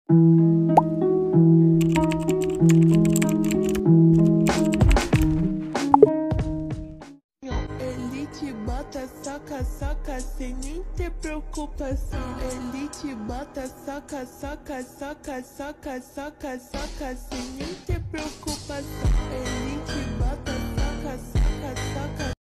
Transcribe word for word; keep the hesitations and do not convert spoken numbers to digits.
Ele te bota, soca, soca, sem nem ter preocupação. Ele te bota, soca, soca, soca, soca, soca, soca, sem nem ter preocupação. Ele te bota, soca, soca, soca.